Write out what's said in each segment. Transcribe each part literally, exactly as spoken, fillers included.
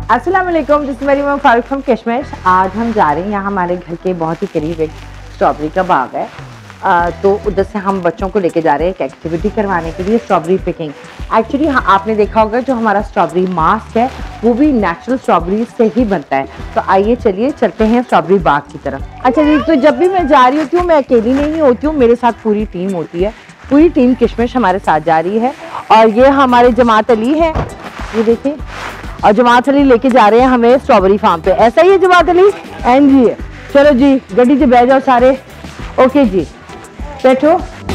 अस्सलाम वालेकुम, this is मेरी मम फारूक फ्रॉम कश्मीर। आज हम जा रहे हैं, यहाँ हमारे घर के बहुत ही करीब एक स्ट्रॉबेरी का बाग है, आ, तो उधर से हम बच्चों को लेके जा रहे हैं एक एक्टिविटी करवाने के लिए, स्ट्रॉबेरी पिकिंग। एक्चुअली हाँ, आपने देखा होगा जो हमारा स्ट्रॉबेरी मास्क है वो भी नेचुरल स्ट्रॉबेरी से ही बनता है। तो आइए चलिए चलते हैं स्ट्रॉबेरी बाग की तरफ। अच्छा जी, तो जब भी मैं जा रही होती हूँ मैं अकेली नहीं होती हूँ, मेरे साथ पूरी टीम होती है। पूरी टीम किशमिश हमारे साथ जा रही है और ये हमारे जमात अली है, ये देखिए, और जमात अली लेके जा रहे हैं हमें स्ट्रॉबेरी फार्म पे। ऐसा ही है जमात अली? एंड जी, चलो जी गड्डी से बैठ जाओ सारे। ओके जी, बैठो।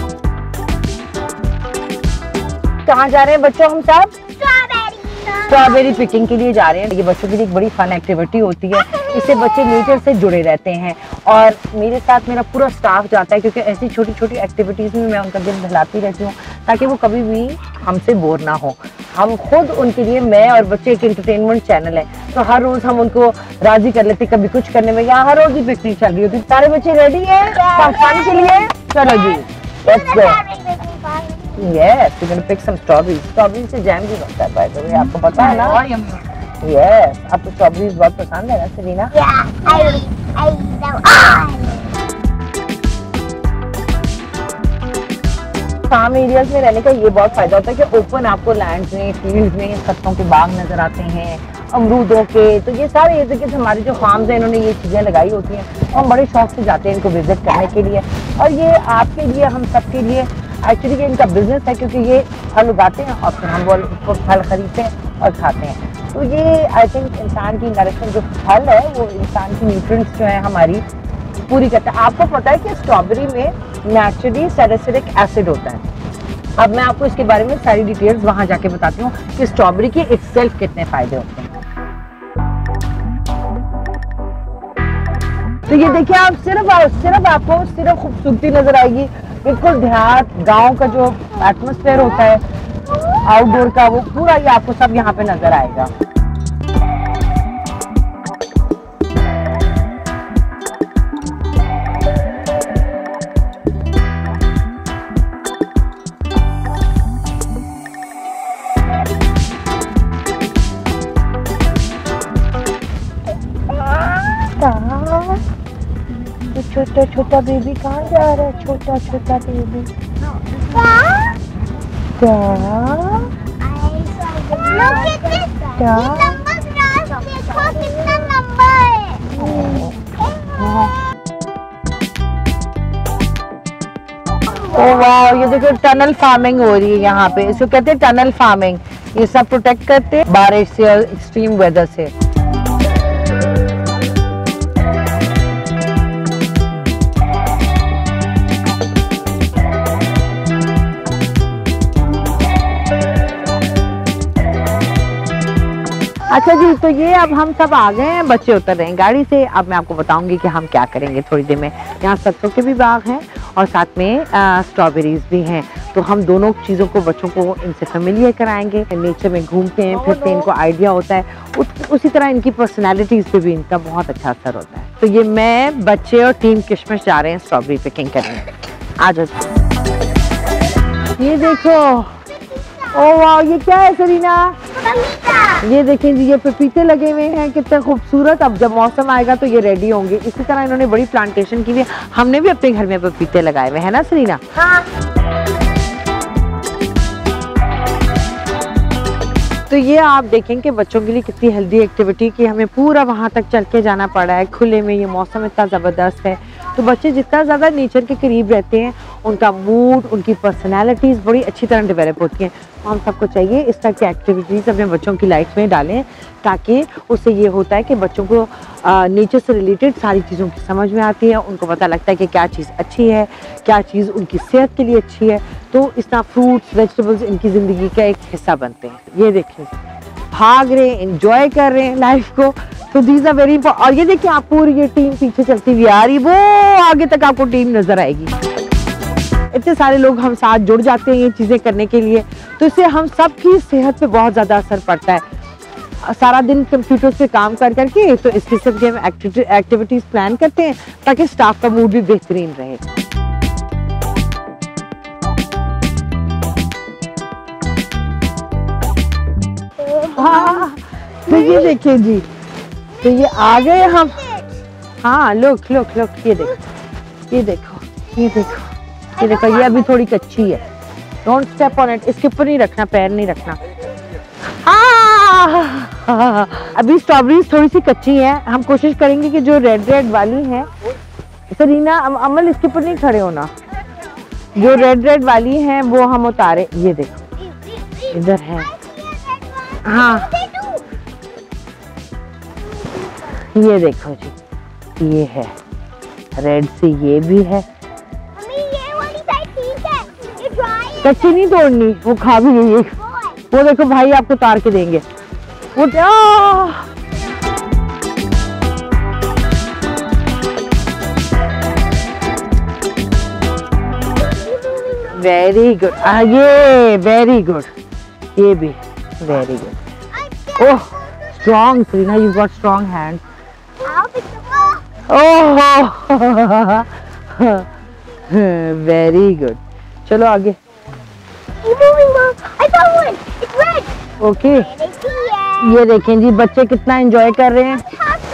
कहाँ जा रहे हैं बच्चों हम सब? स्ट्रॉबेरी पिकिंग के लिए जा रहे हैं। ये बच्चों के लिए एक बड़ी फन एक्टिविटी होती है, इससे बच्चे नेचर से जुड़े रहते हैं और मेरे साथ मेरा पूरा स्टाफ जाता है, क्योंकि ऐसी छोटी छोटी एक्टिविटीज़ में मैं उनका दिल बहलाती रहती हूँ ताकि वो कभी भी हमसे बोर ना हो। हम खुद उनके लिए, मैं और बच्चे एक एंटरटेनमेंट चैनल है, तो हर रोज हम उनको राजी कर लेते, कभी कुछ करने में। यहाँ हर रोज ही पिकनिक चल रही होती। सारे बच्चे रेडी हैं फन के लिए? चलो जी, let's go. Yes, we're gonna pick some strawberries. Strawberries से जैम भी बनता है, by the way, आपको पता है ना? Yes, आपको strawberries बहुत पसंद है ना Selina? Yeah, I I love all. Farm areas में रहने का ये बहुत फायदा होता है कि ओपन आपको लैंड में, फील्ड में सत्तों के बाग नजर आते हैं, अमरूदों के। तो ये सारे इर्द गिर्द हमारे जो फार्म्स हैं इन्होंने ये चीजें लगाई होती हैं, हम बड़े शौक से जाते हैं इनको विजिट करने के लिए। और ये आपके लिए, हम सब के लिए एक्चुअली ये इनका बिजनेस है, क्योंकि ये फल उगाते हैं और फिर हम वो फल खरीदते हैं और खाते हैं। तो ये आई थिंक इंसान की नरिशमेंट, जो फल है वो इंसान की न्यूट्रिएंट्स जो है हमारी पूरी करता है। आपको पता है कि स्ट्रॉबेरी में नेचुरली सैलिसिलिक एसिड होता है। अब मैं आपको इसके बारे में सारी डिटेल्स वहां जाके बताती हूँ कि स्ट्रॉबेरी के इटसेल्फ कितने फायदे होते हैं। तो ये देखिए, आप सिर्फ सिर्फ आपको सिर्फ खूबसूरती नजर आएगी, बिल्कुल देहात गांव का जो एटमॉस्फेयर होता है आउटडोर का, वो पूरा ये आपको सब यहाँ पे नजर आएगा। तो छोटा छोटा बेबी कहाँ जा रहा है? छोटा छोटा बेबी क्या? क्या? देखो कितना लंबा है। ओ वाह, ये देखो टनल फार्मिंग हो रही है यहाँ पे, इसको कहते हैं टनल फार्मिंग। ये सब प्रोटेक्ट करते हैं बारिश से और एक्सट्रीम वेदर से। अच्छा जी, तो ये अब हम सब आ गए हैं, बच्चे उतर रहे हैं गाड़ी से। अब मैं आपको बताऊंगी कि हम क्या करेंगे थोड़ी देर में। यहाँ सरसों के भी बाग हैं और साथ में स्ट्रॉबेरीज भी हैं, तो हम दोनों चीज़ों को बच्चों को इनसे फेमिलियर कराएंगे। नेचर में घूमते हैं फिरते हैं, इनको आइडिया होता है, उस, उसी तरह इनकी पर्सनैलिटीज़ पे भी इनका बहुत अच्छा असर होता है। तो ये मैं, बच्चे और टीम किशमिश जा रहे हैं स्ट्रॉबेरी पिकिंग करने। आ जाओ। ये देखो, ओ वाह, ये क्या है सेलिना? ये देखें जी, ये पपीते लगे हुए हैं, कितने खूबसूरत। अब जब मौसम आएगा तो ये रेडी होंगे। इसी तरह इन्होंने बड़ी प्लांटेशन की हुई है। हमने भी अपने घर में पपीते लगाए हुए हैं ना सेलिना? हाँ। तो ये आप देखें कि बच्चों के लिए कितनी हेल्दी एक्टिविटी की, हमें पूरा वहाँ तक चल के जाना पड़ा है खुले में। ये मौसम इतना ज़बरदस्त है, तो बच्चे जितना ज़्यादा नेचर के करीब रहते हैं उनका मूड, उनकी पर्सनैलिटीज़ बड़ी अच्छी तरह डेवलप होती हैं। तो हम सबको चाहिए इस तरह की एक्टिविटीज़ अपने बच्चों की लाइफ में डालें, ताकि उससे ये होता है कि बच्चों को नेचर से रिलेटेड सारी चीज़ों की समझ में आती है, उनको पता लगता है कि क्या चीज़ अच्छी है, क्या चीज़ उनकी सेहत के लिए अच्छी है। तो इस तरह फ्रूट्स, वेजिटेबल्स इनकी ज़िंदगी का एक हिस्सा बनते हैं। ये देखें, भाग रहे हैं, इंजॉय कर रहे हैं लाइफ को। तो दीज आर वेरी इंपॉर्टेंट। और ये देखिए, आप पूरी ये टीम पीछे चलती हुई आ रही, वो आगे तक आपको टीम नजर आएगी। इतने सारे लोग हम साथ जुड़ जाते हैं ये चीज़ें करने के लिए, तो इससे हम सब की सेहत पे बहुत ज़्यादा असर पड़ता है। सारा दिन कंप्यूटर पे काम कर करके, तो इस किस्म की हम एक्टिविटीज़ प्लान करते हैं ताकि स्टाफ का मूड भी बेहतरीन रहे। हाँ, तो ये देखिए जी, तो ये आ गए हम। हाँ लुक लुक लुक, ये देखो ये देखो ये देखो ये देखो, ये अभी थोड़ी कच्ची है। डोंट स्टेप ऑन इट, इसके ऊपर नहीं रखना, पैर नहीं रखना। आ, अभी स्ट्रॉबेरीज थोड़ी सी कच्ची है। हम कोशिश करेंगे कि जो रेड रेड वाली है, सरीना अमल इसके ऊपर नहीं खड़े होना, जो रेड रेड वाली है वो हम उतारे। ये देखो इधर है। हाँ ये देखो जी, ये है रेड से, ये भी है। ये वाली साइड ठीक है, ये ड्राई है। कच्ची नहीं तोड़नी, वो खा भी गई है। वो देखो भाई आपको उतार के देंगे वो। वेरी गुड, ये वेरी गुड, ये भी very good. Oh strong Serena, you got strong hand. Oh very good, चलो आगे। ओके ये देखें जी, बच्चे कितना एंजॉय कर रहे हैं।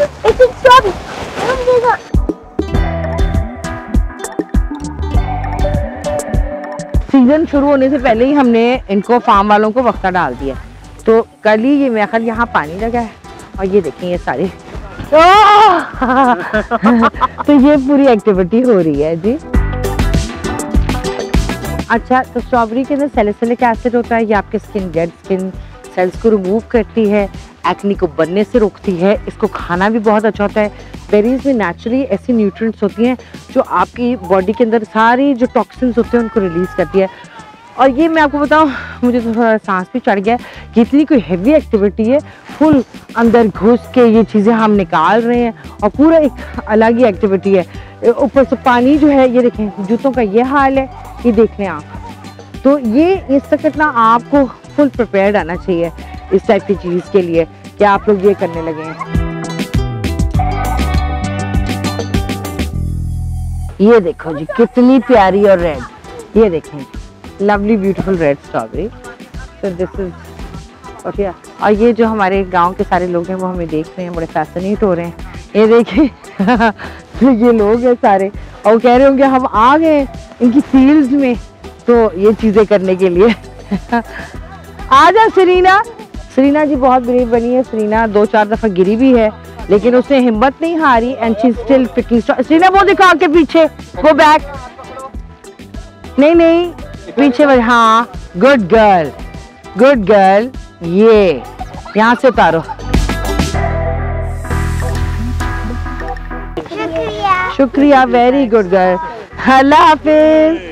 सीजन शुरू होने से पहले ही हमने इनको फार्म वालों को वक्ता डाल दिया, तो कल ही ये मेरे ख्याल यहाँ पानी लगा है। और ये देखें ये सारे तो ये पूरी एक्टिविटी हो रही है जी। अच्छा, तो स्ट्रॉबेरी के अंदर सैलिसिलिक एसिड होता है, ये आपके स्किन डेड स्किन सेल्स को रिमूव करती है, एक्ने को बनने से रोकती है, इसको खाना भी बहुत अच्छा होता है। बेरीज में नेचुरली ऐसी न्यूट्रिएंट्स होती हैं जो आपकी बॉडी के अंदर सारी जो टॉक्सिन्स होते हैं उनको रिलीज करती है। और ये मैं आपको बताऊं, मुझे तो थोड़ा सांस भी चढ़ गया कि इतनी कोई हैवी एक्टिविटी है, फुल अंदर घुस के ये चीज़ें हम निकाल रहे हैं और पूरा एक अलग ही एक्टिविटी है। ऊपर से पानी जो है, ये देखें जूतों का ये हाल है, ये देख लें आप। तो ये इस वक्त ना आपको फुल प्रिपेयर्ड आना चाहिए इस टाइप की चीज़ के लिए कि आप लोग ये करने लगे हैं। ये देखो जी कितनी प्यारी और रेड, ये देखें लवली ब्यूटीफुल रेड स्ट्रॉबेरी। तो दिस इज ओके। और ये जो हमारे गांव के सारे लोग हैं वो हमें देख रहे हैं, बड़े फैसिनेट हो रहे हैं। ये देखिए तो ये लोग हैं सारे और कह रहे होंगे हम आ गए इनकी फील्ड्स में तो ये चीजें करने के लिए। आजा सरीना, सरीना जी बहुत ब्रेव बनी है। सरीना दो चार दफा गिरी भी है लेकिन उसने हिम्मत नहीं हारी and she still picking. Serena वो दिखा आगे पीछे, गो बैक, नहीं नहीं पीछे। हाँ गुड गर्ल, गुड गर्ल। ये यहाँ से उतारो। शुक्रिया शुक्रिया, वेरी गुड गर्ल। अल्लाह हाफिज।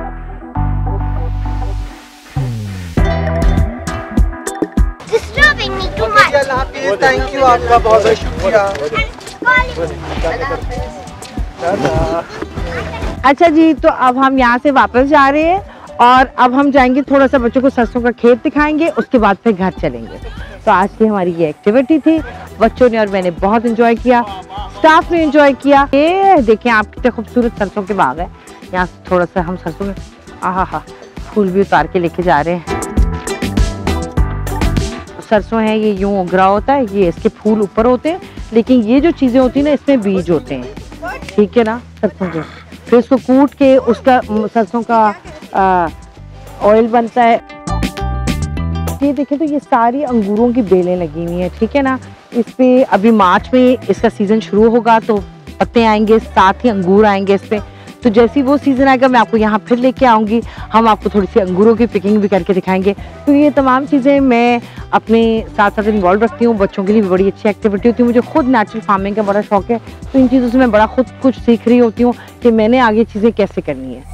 थैंक यू, आपका बहुत बहुत शुक्रिया। अच्छा जी, तो अब हम यहाँ से वापस जा रहे हैं और अब हम जाएंगे, थोड़ा सा बच्चों को सरसों का खेत दिखाएंगे, उसके बाद फिर घर चलेंगे। तो आज की हमारी ये एक्टिविटी थी, बच्चों ने और मैंने बहुत एंजॉय किया, स्टाफ ने एंजॉय किया। ये देखें आप कितने खूबसूरत सरसों के बाग है। यहाँ से थोड़ा सा हम सरसों में आहा हा फूल भी उतार के लेके जा रहे हैं। सरसों है ये यूं उगरा होता है, ये इसके फूल ऊपर होते हैं, लेकिन ये जो चीजें होती है ना इसमें बीज होते हैं, ठीक है ना सरसों के। फिर इसको कूट के उसका सरसों का आ, ऑयल बनता है। ये देखें तो ये सारी अंगूरों की बेलें लगी हुई हैं, ठीक है ना। इस पे अभी मार्च में इसका सीजन शुरू होगा तो पत्ते आएंगे, साथ ही अंगूर आएंगे इस पे। तो जैसे वो सीजन आएगा मैं आपको यहाँ फिर लेके आऊँगी, हम आपको थोड़ी सी अंगूरों की पिकिंग भी करके दिखाएंगे। तो ये तमाम चीज़ें मैं अपने साथ साथ इन्वॉल्व रखती हूँ, बच्चों के लिए भी बड़ी अच्छी एक्टिविटी होती है। मुझे खुद नेचुरल फार्मिंग का बड़ा शौक है, तो इन चीज़ों से मैं बड़ा खुद कुछ सीख रही होती हूँ कि मैंने आगे चीज़ें कैसे करनी है।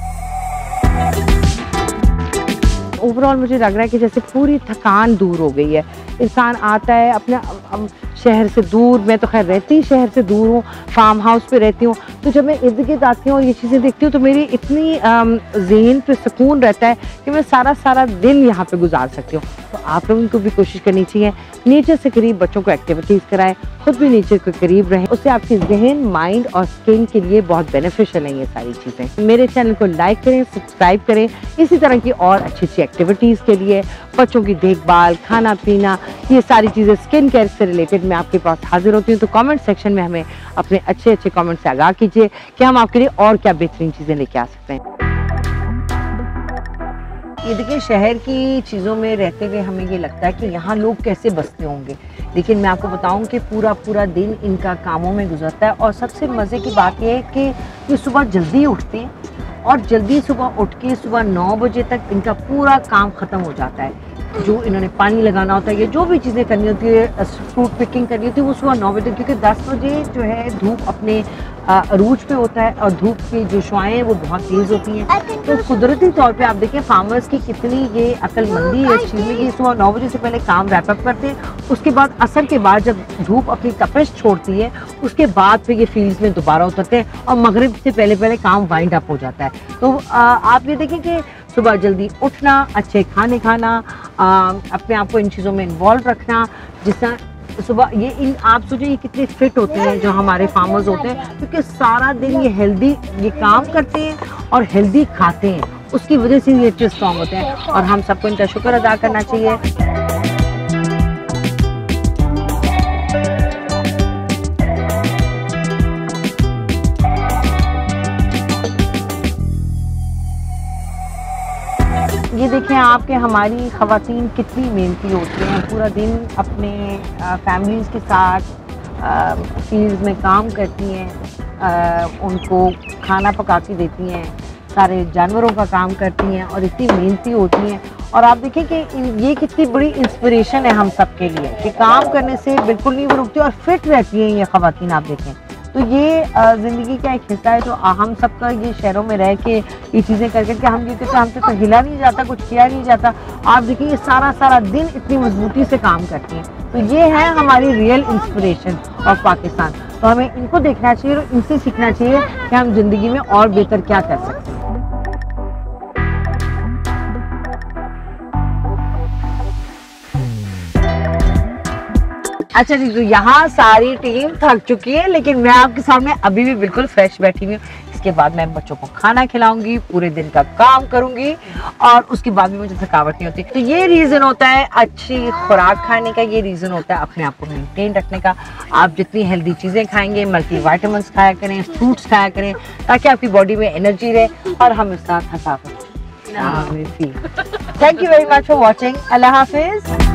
ओवरऑल मुझे लग रहा है कि जैसे पूरी थकान दूर हो गई है। इंसान आता है अपना शहर से दूर, मैं तो खैर रहती शहर से दूर हूँ, फार्म हाउस पे रहती हूँ, तो जब मैं इर्द गिर्द आती हूँ और ये चीज़ें देखती हूँ तो मेरी इतनी ज़हन पे सुकून रहता है कि मैं सारा सारा दिन यहाँ पे गुजार सकती हूँ। तो आप लोगों को भी कोशिश करनी चाहिए नेचर से करीब बच्चों को एक्टिविटीज़ कराएं, खुद भी नेचर के करीब रहें, उससे आपकी जहन, माइंड और स्किन के लिए बहुत बेनिफिशियल हैं ये सारी चीज़ें। मेरे चैनल को लाइक करें, सब्सक्राइब करें इसी तरह की और अच्छी अच्छी एक्टिविटीज़ के लिए। बच्चों की देखभाल, खाना पीना, ये सारी चीज़ें स्किन केयर से रिलेटेड मैं आपके पास हाजिर होती हूँ। तो कमेंट सेक्शन में हमें अपने अच्छे अच्छे कमेंट से आगाह कीजिए कि हम आपके लिए और क्या बेहतरीन चीज़ें लेके आ सकते हैं। ये देखिए, शहर की चीज़ों में रहते हुए हमें ये लगता है कि यहाँ लोग कैसे बसते होंगे, लेकिन मैं आपको बताऊं कि पूरा पूरा दिन इनका कामों में गुजरता है। और सबसे मज़े की बात यह है कि ये सुबह जल्दी उठते हैं और जल्दी सुबह उठ के सुबह नौ बजे तक इनका पूरा काम ख़त्म हो जाता है। जो इन्होंने पानी लगाना होता है या जो भी चीज़ें करनी होती है, फ्रूट पिकिंग करनी होती है, वो सुबह नौ बजे, क्योंकि दस बजे जो है धूप अपने अरूज पे होता है और धूप की जो शुआएं हैं वो बहुत तेज़ होती हैं। तो कुदरती तौर पे आप देखें फार्मर्स की कितनी ये अक्लमंदी है इस चीज़ में कि सुबह नौ बजे से पहले काम रैप अप करते हैं, उसके बाद असर के बाद जब धूप अपनी तपिश छोड़ती है उसके बाद फिर ये फील्ड्स में दोबारा उतरते हैं और मगरिब से पहले पहले काम वाइंड अप हो जाता है। तो आ, आप ये देखें कि सुबह जल्दी उठना, अच्छे खाने खाना, आ, अपने आप को इन चीज़ों में इन्वॉल्व रखना, जिस तरह सुबह ये इन आप सोचिए ये कितने फिट होते हैं जो हमारे फार्मर्स होते हैं, क्योंकि सारा दिन ये हेल्दी ये काम करते हैं और हेल्दी खाते हैं, उसकी वजह से ये इतने स्ट्रॉन्ग होते हैं और हम सबको इनका शुक्र अदा करना चाहिए। ये देखें आपके हमारी ख़वातीन कितनी मेहनती होती हैं, पूरा दिन अपने फैमिलीज़ के साथ फील्ड्स में काम करती हैं, आ, उनको खाना पका के देती हैं, सारे जानवरों का काम करती हैं और इतनी मेहनती होती हैं। और आप देखें कि ये कितनी बड़ी इंस्पिरेशन है हम सब के लिए कि काम करने से बिल्कुल नहीं वो रुकती और फिट रहती हैं ये ख़वातीन। आप देखें तो ये ज़िंदगी का एक हिस्सा है, तो हम सबका ये शहरों में रह के ये चीज़ें कर करके हम ये कहते हमसे तो हिला नहीं जाता, कुछ किया नहीं जाता। आप देखिए ये सारा सारा दिन इतनी मजबूती से काम करती हैं, तो ये है हमारी रियल इंस्पिरेशन ऑफ पाकिस्तान। तो हमें इनको देखना चाहिए और इनसे सीखना चाहिए कि हम ज़िंदगी में और बेहतर क्या कर सकते हैं। अच्छा जी, तो यहाँ सारी टीम थक चुकी है, लेकिन मैं आपके सामने अभी भी बिल्कुल फ्रेश बैठी हुई हूँ। इसके बाद मैं बच्चों को खाना खिलाऊंगी, पूरे दिन का काम करूंगी और उसके बाद भी मुझे थकावट नहीं होती। तो ये रीज़न होता है अच्छी खुराक खाने का, ये रीज़न होता है अपने आप को मेंटेन रखने का। आप जितनी हेल्दी चीज़ें खाएंगे, मल्टी वाइटामिन्स खाया करें, फ्रूट्स खाया करें, ताकि आपकी बॉडी में एनर्जी रहे और हमेशा थकावट। Thank you very much for watching. अल्लाह हाफिज़।